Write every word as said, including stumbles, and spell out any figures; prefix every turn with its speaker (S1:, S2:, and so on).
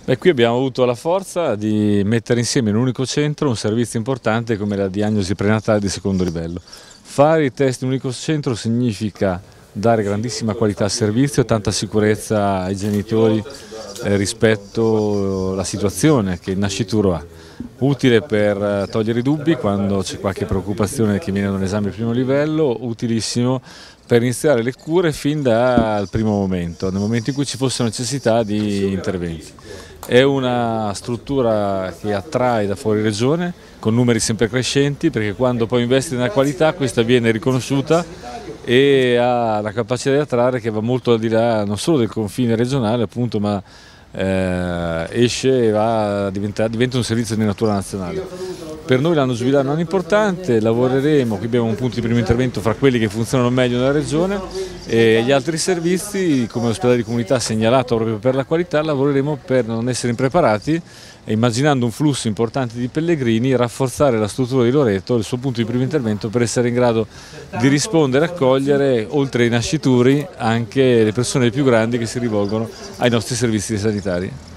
S1: Beh, qui abbiamo avuto la forza di mettere insieme in un unico centro un servizio importante come la diagnosi prenatale di secondo livello. Fare i test in un unico centro significa dare grandissima qualità al servizio e tanta sicurezza ai genitori eh, rispetto alla situazione che il nascituro ha. Utile per togliere i dubbi quando c'è qualche preoccupazione che viene da un esame di primo livello, utilissimo per iniziare le cure fin dal primo momento, nel momento in cui ci fosse necessità di interventi. È una struttura che attrae da fuori regione con numeri sempre crescenti, perché quando poi investi nella qualità questa viene riconosciuta e ha la capacità di attrarre che va molto al di là non solo del confine regionale appunto, ma eh, esce e va, diventa, diventa un servizio di natura nazionale. Per noi l'anno giubilare non è importante, lavoreremo, qui abbiamo un punto di primo intervento fra quelli che funzionano meglio nella regione e gli altri servizi come l'ospedale di comunità segnalato proprio per la qualità lavoreremo per non essere impreparati e immaginando un flusso importante di pellegrini rafforzare la struttura di Loreto, il suo punto di primo intervento per essere in grado di rispondere e accogliere oltre ai nascituri anche le persone più grandi che si rivolgono ai nostri servizi sanitari.